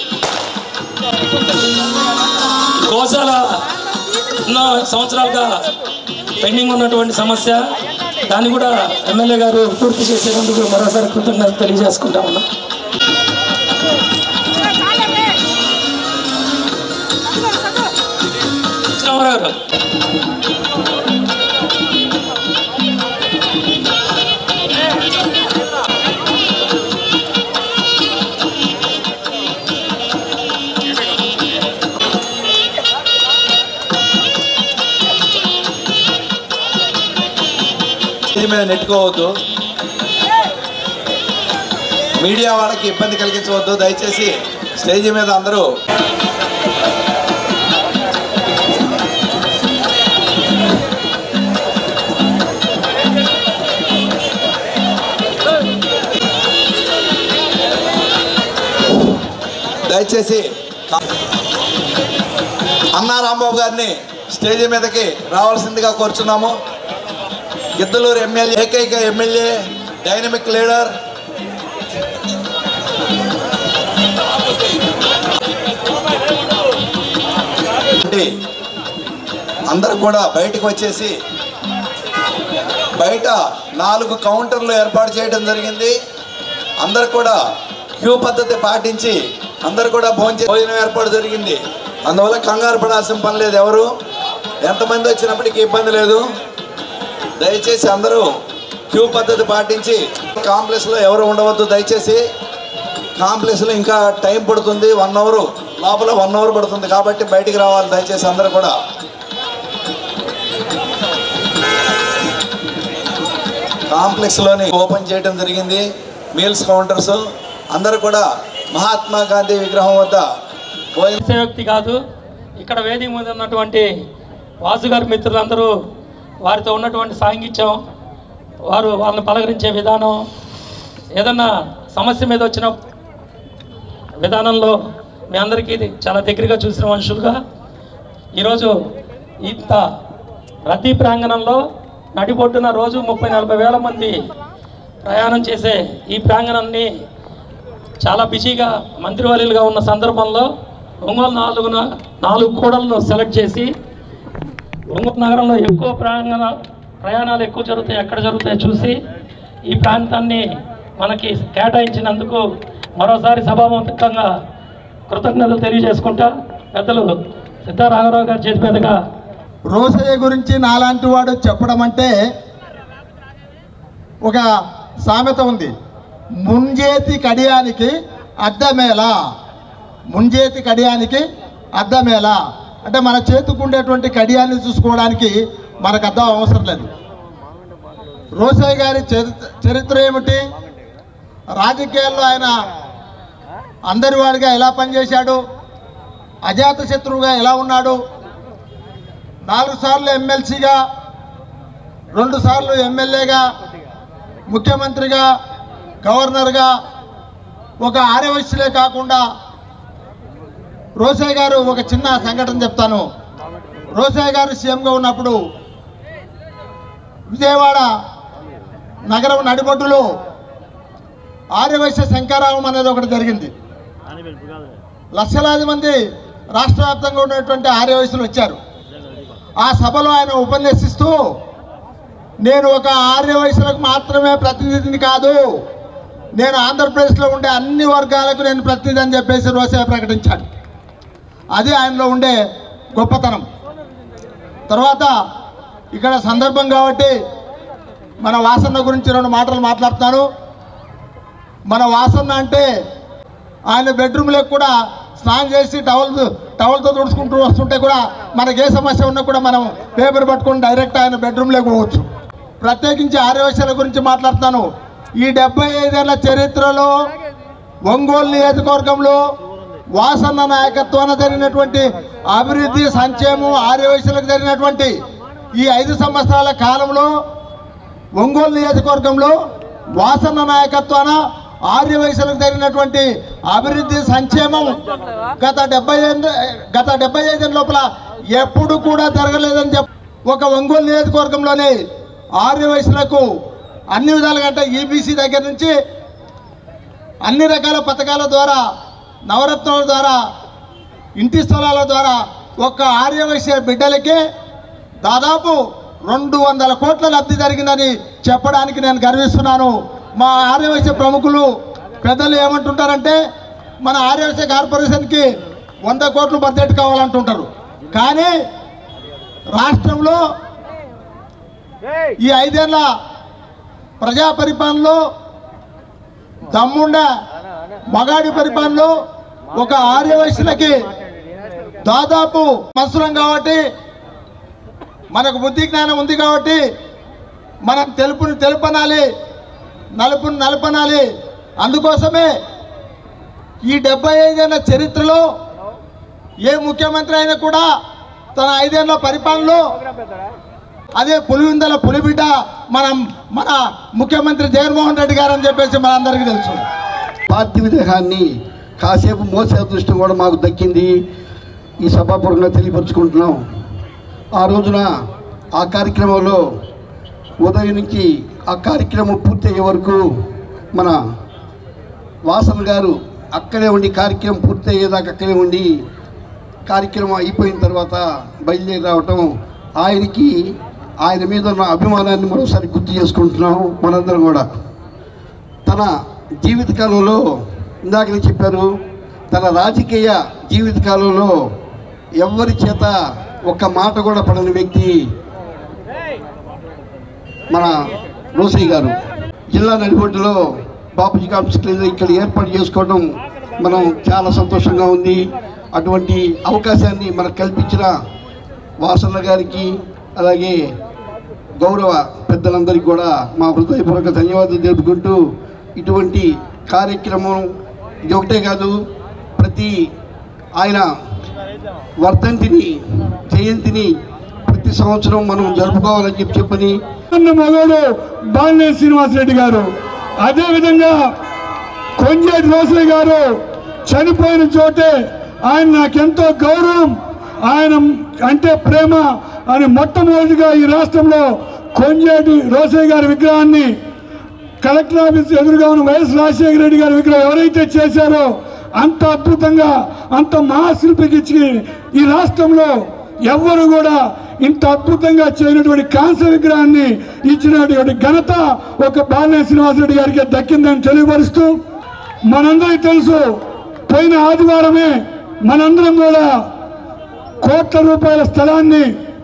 గోశాల ఎన్నో సంవత్సరాలుగా పెండింగ్ ఉన్నటువంటి సమస్య, దాన్ని కూడా ఎమ్మెల్యే గారు పూర్తి చేసేందుకు మరోసారి కృతజ్ఞత తెలియజేసుకుంటా ఉన్నాం. గారు మీద నెట్టుకోవద్దు, మీడియా వాళ్ళకి ఇబ్బంది కలిగించవద్దు. దయచేసి స్టేజ్ మీద అందరూ దయచేసి అన్నా రాంబాబు గారిని స్టేజ్ మీదకి రావాల్సిందిగా కోరుచున్నాము. గిద్దలూరు ఎమ్మెల్యే, ఏకైక ఎమ్మెల్యే, డైనమిక్ లీడర్. అందరూ కూడా బయటకు వచ్చేసి బయట నాలుగు కౌంటర్లు ఏర్పాటు చేయడం జరిగింది. అందరు కూడా క్యూ పద్ధతి పాటించి అందరు కూడా భోజనం భోజనం ఏర్పాటు జరిగింది. అందువల్ల కంగారు పడాల్సిన పని లేదు. ఎవరు ఎంతమంది వచ్చినప్పటికీ ఇబ్బంది లేదు. దయచేసి అందరూ క్యూ పద్ధతి పాటించి కాంప్లెక్స్లో ఎవరు ఉండవద్దు. దయచేసి కాంప్లెక్స్లో ఇంకా టైం పడుతుంది, వన్ అవర్ లోపల వన్ అవర్ పడుతుంది కాబట్టి బయటికి రావాలి. దయచేసి అందరూ కూడా కాంప్లెక్స్లోని ఓపెన్ చేయడం జరిగింది. మీల్స్ కౌంటర్స్ అందరూ కూడా మహాత్మా గాంధీ విగ్రహం వద్ద వ్యక్తి కాదు. ఇక్కడ వేదిక మీద ఉన్నటువంటి వాసు గారి మిత్రులందరూ వారితో ఉన్నటువంటి సాంగిత్యం, వారు వాళ్ళని పలకరించే విధానం, ఏదన్నా సమస్య మీద వచ్చిన విధానంలో మీ అందరికీ చాలా దగ్గరగా చూసిన మనుషులుగా ఈరోజు ఇంత రద్దీ ప్రాంగణంలో నడిబొడ్డున రోజు ముప్పై నలభై వేల మంది ప్రయాణం చేసే ఈ ప్రాంగణాన్ని చాలా బిజీగా మంత్రివర్యులుగా ఉన్న సందర్భంలో ఒంగోలు నాలుగున నాలుగు కూడలను సెలెక్ట్ చేసి ఒంగోలు నగరంలో ఎక్కువ ప్రాంగణ ప్రయాణాలు ఎక్కువ జరుగుతాయి, ఎక్కడ జరుగుతాయో చూసి ఈ ప్రాంతాన్ని మనకి కేటాయించినందుకు మరోసారి సభాముఖంగా కృతజ్ఞతలు తెలియజేసుకుంటా పెద్దలు సిద్ధారాఘవరావు గారి చేతి మీదుగా రోసయ్య గురించి నాలాంటి వాడు చెప్పడం అంటే ఒక సామెత ఉంది, ముంజేతి కడియానికి అద్దమేలా, ముంజేతి కడియానికి అద్దమేలా అంటే మన చేతికి ఉండేటువంటి కడియాన్ని చూసుకోవడానికి మనకు అద్దం అవసరం లేదు. రోసయ్య గారి చరిత్ర ఏమిటి, రాజకీయాల్లో ఆయన అందరి వాడిగా ఎలా పనిచేశాడు, అజాత శత్రువుగా ఎలా ఉన్నాడు, నాలుగు సార్లు ఎమ్మెల్సీగా, రెండు సార్లు ఎమ్మెల్యేగా, ముఖ్యమంత్రిగా, గవర్నర్గా, ఒక ఆర్యవైశ్యులే కాకుండా రోసయ్య గారు ఒక చిన్న సంఘటన చెప్తాను. రోసయ్య గారు సీఎంగా ఉన్నప్పుడు విజయవాడ నగరం నడిబొడ్డులో ఆర్యవైశ్య శంకరావం అనేది ఒకటి జరిగింది. లక్షలాది మంది రాష్ట్ర వ్యాప్తంగా ఉన్నటువంటి ఆర్యవైశ్యులు వచ్చారు. ఆ సభలో ఆయన ఉపన్యసిస్తూ నేను ఒక ఆర్యవైశ్యులకు మాత్రమే ప్రతినిధిని కాదు, నేను ఆంధ్రప్రదేశ్లో ఉండే అన్ని వర్గాలకు నేను ప్రతినిధి అని చెప్పేసి రోసయ్య ప్రకటించాడు. అది ఆయనలో ఉండే గొప్పతనం. తర్వాత ఇక్కడ సందర్భం కాబట్టి మన వాసన్న గురించి రెండు మాటలు మాట్లాడుతాను. మన వాసన్న అంటే ఆయన బెడ్రూమ్లోకి కూడా స్నానం చేసి టవల్ టవల్తో తుడుచుకుంటూ వస్తుంటే కూడా మనకి ఏ సమస్య ఉన్నా కూడా మనం పేపర్ పట్టుకొని డైరెక్ట్ ఆయన బెడ్రూమ్లోకి పోవచ్చు. ప్రత్యేకించి ఆర్యవైశ్యుల గురించి మాట్లాడుతాను. ఈ డెబ్బై ఐదేళ్ల చరిత్రలో ఒంగోలు నియోజకవర్గంలో వాసన్న నాయకత్వాన జరిగినటువంటి అభివృద్ధి, సంక్షేమం, ఆర్యవైశ్యులకు జరిగినటువంటి ఈ ఐదు సంవత్సరాల కాలంలో ఒంగోలు నియోజకవర్గంలో వాసన్న నాయకత్వాన ఆర్యవైశ్యులకు జరిగినటువంటి అభివృద్ధి, సంక్షేమం గత డెబ్బై గత డెబ్బై ఐదేళ్ళ లోపల ఎప్పుడు కూడా జరగలేదని చెప్పి ఒక ఒంగోలు నియోజకవర్గంలోని ఆర్యవైశ్యులకు అన్ని విధాలుగా అంటే ఈబీసీ దగ్గర నుంచి అన్ని రకాల పథకాల ద్వారా, నవరత్నాల ద్వారా, ఇంటి స్థలాల ద్వారా ఒక్క ఆర్యవైశ్య బిడ్డలకే దాదాపు రెండు వందల కోట్ల లబ్ధి జరిగిందని చెప్పడానికి నేను గర్విస్తున్నాను. మా ఆర్యవైశ్య ప్రముఖులు పెద్దలు ఏమంటుంటారంటే మన ఆర్యవైశ్య కార్పొరేషన్కి వంద కోట్లు బడ్జెట్ కావాలంటుంటారు. కానీ రాష్ట్రంలో ఈ ఐదేళ్ల ప్రజా పరిపాలనలో దమ్ముండ మగాడి పరిపాలనలో ఒక ఆర్యవైశ్యులకి దాదాపు మత్సరం కాబట్టి, మనకు బుద్ధి జ్ఞానం ఉంది కాబట్టి మనం తెలుపుని తెలుపనాలి, నలుపుని నలపనాలి. అందుకోసమే ఈ డెబ్బై ఐదేళ్ల చరిత్రలో ఏ ముఖ్యమంత్రి అయినా కూడా తన ఐదేళ్ల పరిపాలనలో అదే పులివిందల పులిబిడ్డ మనం మన ముఖ్యమంత్రి జగన్మోహన్ రెడ్డి గారు అని చెప్పేసి మనందరికీ తెలుసు. పార్థివ దేహాన్ని కాసేపు మోసే అదృష్టం కూడా మాకు దక్కింది. ఈ సభాపూర్వకంగా తెలియపరుచుకుంటున్నాం. ఆ రోజున ఆ కార్యక్రమంలో ఉదయం నుంచి ఆ కార్యక్రమం పూర్తయ్యే వరకు మన వాసన్ గారు అక్కడే ఉండి కార్యక్రమం పూర్తయ్యేదాకా అక్కడే ఉండి కార్యక్రమం అయిపోయిన తర్వాత బయలుదేరి రావటం ఆయనకి ఆయన మీద ఉన్న అభిమానాన్ని మరోసారి గుర్తు చేసుకుంటున్నాం మనందరం కూడా. తన జీవితకాలంలో ఇందాకనే చెప్పారు, తన రాజకీయ జీవితకాలంలో ఎవరి చేత ఒక్క మాట కూడా పడని వ్యక్తి మన రోసయ్య గారు. జిల్లా నడిబొడ్డులో బాపూజీ కాంప్లెక్స్ ఇక్కడ ఏర్పాటు చేసుకోవడం మనం చాలా సంతోషంగా ఉంది. అటువంటి అవకాశాన్ని మనకు కల్పించిన వాసన్న గారికి అలాగే గౌరవ పెద్దలందరికీ కూడా మా హృదయపూర్వక ధన్యవాదాలు తెలుపుకుంటూ, ఇటువంటి కార్యక్రమం ఇది ఒకటే కాదు, ప్రతి ఆయన వర్ధంతిని జయంతిని ప్రతి సంవత్సరం మనం జరుపుకోవాలని చెప్పి చెప్పని మగోడు బాలినేని శ్రీనివాసరెడ్డి గారు, అదేవిధంగా కొంజేటి రోసయ్య గారు చనిపోయిన చోటే ఆయన నాకెంతో గౌరవం, ఆయన అంటే ప్రేమ అని మొట్టమొదటిగా ఈ రాష్ట్రంలో కొంజేటి రోసయ్య గారి విగ్రహాన్ని కలెక్టర్ ఆఫీస్ ఎదురుగా ఉన్న వైఎస్ రాజశేఖర రెడ్డి గారి విగ్రహం ఎవరైతే చేశారో అంత అద్భుతంగా అంత మహాశిల్పికి ఇచ్చి ఈ రాష్ట్రంలో ఎవ్వరు కూడా ఇంత అద్భుతంగా చేయనటువంటి కాంస్య విగ్రహాన్ని ఇచ్చినటువంటి ఘనత ఒక బాలినేని శ్రీనివాసరెడ్డి గారికి దక్కిందని తెలియపరుస్తూ, మనందరికీ తెలుసు పోయిన ఆదివారమే మనందరం కూడా కోట్ల రూపాయల స్థలాన్ని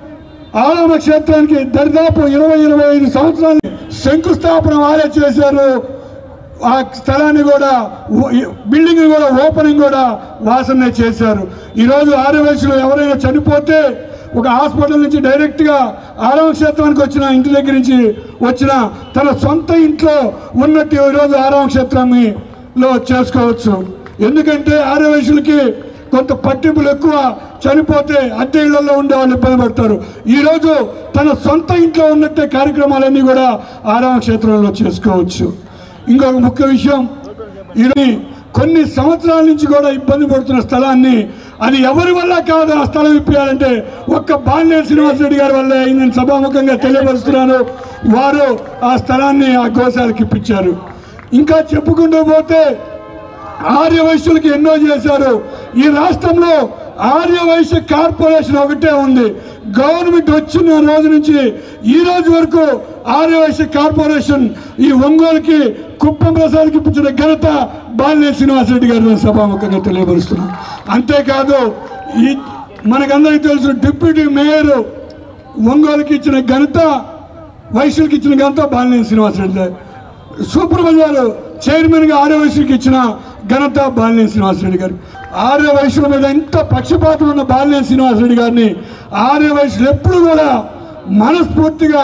ఆలమ క్షేత్రానికి దరిదాపు ఇరవై ఇరవై ఐదు సంవత్సరాలు శంకుస్థాపన వారే చేశారు. ఆ స్థలాన్ని కూడా బిల్డింగ్ కూడా ఓపెనింగ్ కూడా వాసనే చేశారు. ఈరోజు ఆర్యవైశ్యులు ఎవరైనా చనిపోతే ఒక హాస్పిటల్ నుంచి డైరెక్ట్గా ఆలమ క్షేత్రానికి వచ్చిన ఇంటి దగ్గర నుంచి వచ్చిన తన సొంత ఇంట్లో ఉన్నట్టు ఈరోజు ఆలమ క్షేత్రాన్నిలో చేసుకోవచ్చు. ఎందుకంటే ఆర్యవైశ్యులకి కొంత పట్టింపులు ఎక్కువ, చనిపోతే అద్దె ఇళ్లలో ఉండే వాళ్ళు ఇబ్బంది పడతారు. ఈరోజు తన సొంత ఇంట్లో ఉన్నట్టే కార్యక్రమాలన్నీ కూడా ఆరామ క్షేత్రంలో చేసుకోవచ్చు. ఇంకొక ముఖ్య విషయం, ఇది కొన్ని సంవత్సరాల నుంచి కూడా ఇబ్బంది పడుతున్న స్థలాన్ని అది ఎవరి వల్ల కాదు ఆ స్థలం ఇప్పించాలంటే ఒక్క బాలినేని శ్రీనివాసరెడ్డి గారి వల్లే నేను సభాముఖంగా తెలియపరుస్తున్నాను. వారు ఆ స్థలాన్ని ఆ గోశాలకు ఇప్పించారు. ఇంకా చెప్పుకుంటూ పోతే ఆర్యవైశ్యులకి ఎన్నో చేశారు. ఈ రాష్ట్రంలో ఆర్యవైశ్య కార్పొరేషన్ ఒకటే ఉంది. గవర్నమెంట్ వచ్చిన రోజు నుంచి ఈ రోజు వరకు ఆర్యవైశ్య కార్పొరేషన్ ఈ ఒంగోలుకి కుప్పం ప్రసాద్కి ఇప్పించిన ఘనత బాలినేని శ్రీనివాసరెడ్డి గారు సభాముఖంగా తెలియపరుస్తున్నాం. అంతేకాదు ఈ మనకందరికీ తెలుసు డిప్యూటీ మేయర్ ఒంగోలుకి ఇచ్చిన ఘనత, వైశ్యులకి ఇచ్చిన ఘనత బాలినేని శ్రీనివాసరెడ్డి. సూపర్ బజార్ చైర్మన్గా ఆర్యవైశ్యులకి ఇచ్చిన ఘనత బాలినేని శ్రీనివాసరెడ్డి గారు. ఆర్యవైశ్యుల మీద ఎంత పక్షపాతం ఉన్న బాలినేని శ్రీనివాసరెడ్డి గారిని ఆర్యవైశ్యులు ఎప్పుడు కూడా మనస్ఫూర్తిగా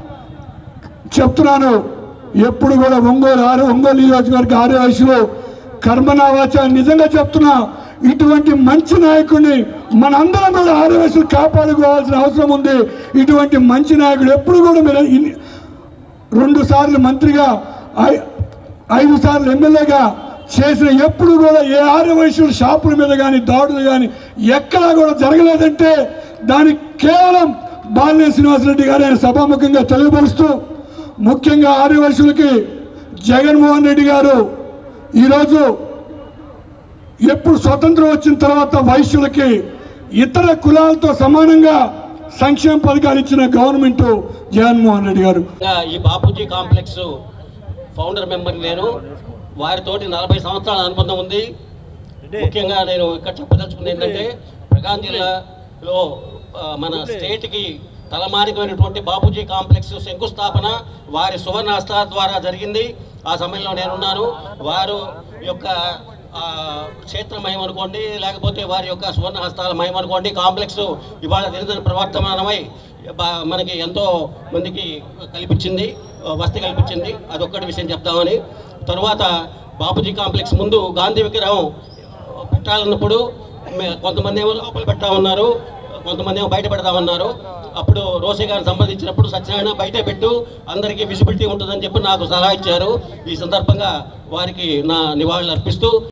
చెప్తున్నాను, ఎప్పుడు కూడా ఒంగోలు ఆర్య ఒంగోలు నియోజకవర్గ ఆర్యవైశ్యులు కర్మనావాచ నిజంగా చెప్తున్నా, ఇటువంటి మంచి నాయకుడిని మనందరం కూడా ఆర్యవైశ్యులు కాపాడుకోవాల్సిన అవసరం ఉంది. ఇటువంటి మంచి నాయకుడు ఎప్పుడు కూడా మీరు రెండు సార్లు మంత్రిగా ఐదు సార్లు ఎమ్మెల్యేగా చేసిన ఎప్పుడు కూడా ఏ ఆర్యవైశ్యుల షాపుల మీద కానీ దాడులు కానీ ఎక్కడా కూడా జరగలేదంటే దానికి కేవలం బాలినేని శ్రీనివాసరెడ్డి గారు ఆయన సభాముఖంగా తెలియపరుస్తూ, ముఖ్యంగా ఆర్యవైశ్యులకి జగన్మోహన్ రెడ్డి గారు ఈరోజు ఎప్పుడు స్వతంత్రం వచ్చిన తర్వాత వైశ్యులకి ఇతర కులాలతో సమానంగా సంక్షేమ పథకాలు ఇచ్చిన గవర్నమెంట్ జగన్మోహన్ రెడ్డి గారు. ఈ బాపూజీ కాంప్లెక్స్ ఫౌండర్ మెంబర్ నేను, వారితోటి నలభై సంవత్సరాల అనుబంధం ఉంది. ముఖ్యంగా నేను ఇక్కడ చెప్పదలుచుకుంది ఏంటంటే ప్రకాశం జిల్లాలో మన స్టేట్కి తలమానికమైనటువంటి బాపూజీ కాంప్లెక్స్ శంకుస్థాపన వారి సువర్ణ హస్తాల ద్వారా జరిగింది. ఆ సమయంలో నేనున్నాను. వారు యొక్క క్షేత్ర మహిమ అనుకోండి, లేకపోతే వారి యొక్క సువర్ణ హస్తాల మహిమ అనుకోండి, కాంప్లెక్స్ ఇవాళ నిరంతర ప్రవర్తమానమై మనకి ఎంతో మందికి కల్పించింది, వసతి కల్పించింది. అదొక్కటి విషయం చెప్తామని. తరువాత బాపూజీ కాంప్లెక్స్ ముందు గాంధీ విగ్రహం పెట్టాలన్నప్పుడు కొంతమంది ఏమో లోపల పెట్టా ఉన్నారు, కొంతమంది ఏమో బయట పెడతామన్నారు. అప్పుడు రోసయ్య గారిని సంప్రదించినప్పుడు సత్యనారాయణ బయటే పెట్టు, అందరికీ విజిబిలిటీ ఉంటుందని చెప్పి నాకు సలహా ఇచ్చారు. ఈ సందర్భంగా వారికి నా నివాళులు అర్పిస్తూ